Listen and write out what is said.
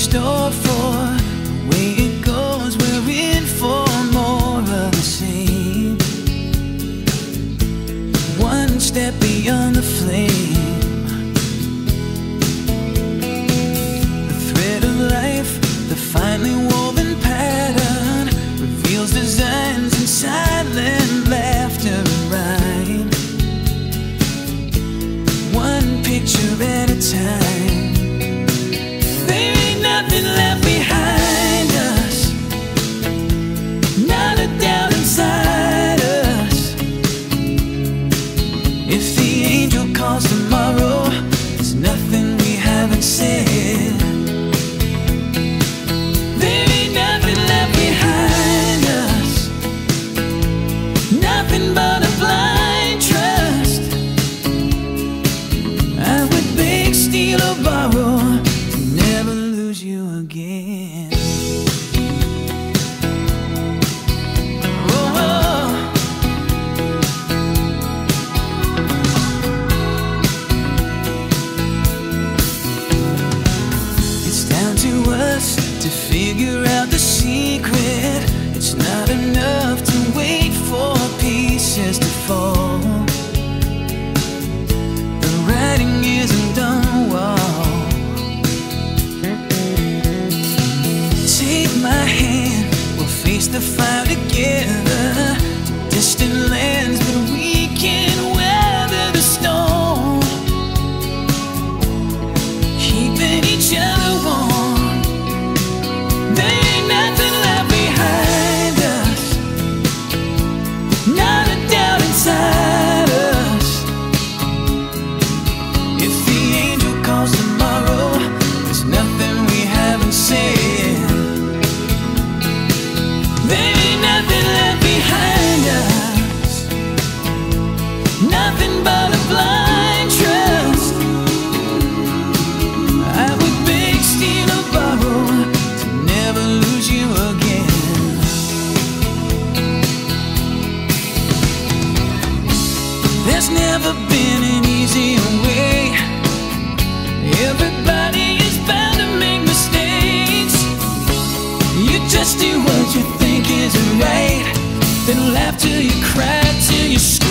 store for the way it goes. We're in for more of the same. One step beyond the flame. The thread of life, the finely woven pattern, reveals designs in silent laughter and rhyme. One picture at a time. There ain't nothing left behind us, not a doubt inside us. If the angel calls tomorrow, there's nothing we haven't said. There ain't nothing left behind us, nothing but a blind trust. I would beg, steal or borrow to never lose you again. To figure out the secret, it's not enough to wait for pieces to fall. The writing isn't on the wall. Take my hand, we'll face the fire together to distant lands, but we can weather the storm, keeping each other warm. Inside us. If the angel calls tomorrow, there's nothing we haven't said. There ain't nothing left behind us, nothing but a blind trust. I would beg, steal or borrow to never lose you again. There's never been an easier way. Everybody is bound to make mistakes. You just do what you think is right, then laugh till you cry, till you scream.